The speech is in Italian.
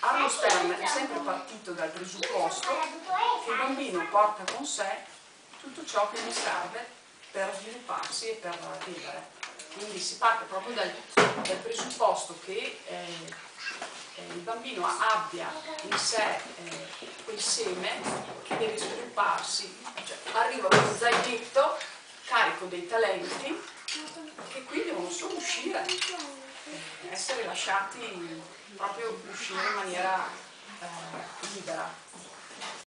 Arlo Stern è sempre partito dal presupposto che il bambino porta con sé tutto ciò che gli serve per svilupparsi e per vivere. Quindi si parte proprio dal presupposto che il bambino abbia in sé quel seme che deve svilupparsi, cioè, arriva con uno zainetto carico dei talenti che qui devono solo uscire, essere lasciati proprio uscire in maniera libera.